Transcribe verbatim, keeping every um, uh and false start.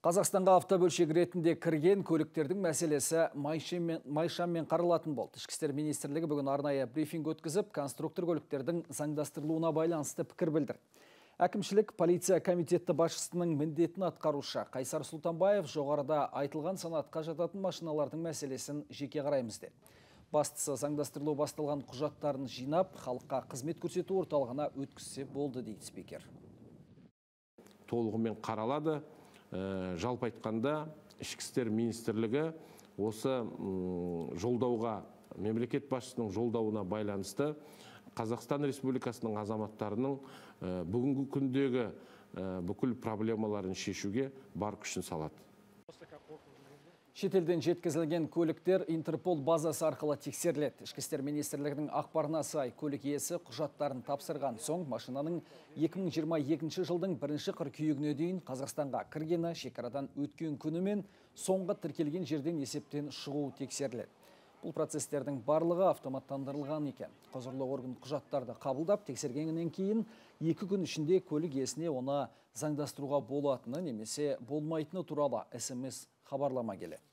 Қазақстанға автобөлшек ретінде кірген көліктердің мәселесі майшаммен қаралатын болды. Ішкі істер министрлігі бүгін арнайы брифинг өткізіп, конструктор көліктердің заңдастырылуына байланысты пікір білдірді. Әкімшілік полиция комитеті басшысының міндетін атқарушы Қайсар Сұлтанбаев жоғарыда айтылған санатқа жататын машиналардың мәселесін жеке қараймыз деді. Бастысы заңдастырылу басталған құжаттарын жинап, халыққа қызмет көрсету орталығына өткізсе болды дейді спикер. Толығымен қаралады. Жалпы айтқанда, ішкі істер министрлігі осы жолдауға, мемлекет басшысының жолдауына байланысты Қазақстан Республикасының азаматтарының бүгінгі күндегі бүкіл проблемаларын шешуге бар күшін салады. Шетелден жеткізілген көліктер Интерпол базасы арқылы тексеріледі. Ішкі істер министрлігінің ақпарына сай көлік иесі құжаттарын тапсырған соң машинаның екі мың жиырма екінші жылдың бірінші қыркүйегіне дейін Қазақстанға кіргені, шекарадан өткен күні мен соңғы тіркелген жерден есептен шығу тексеріледі. Бұл процестердің барлығы автоматтандырылған екен. Құзырлы орган құжаттарды қабылдап тексергеннен кейін екі күн ішінде көлік иесіне оны заңдастыруға болатыны немесе болмайтыны туралы эс эм эс хабарлама келеді.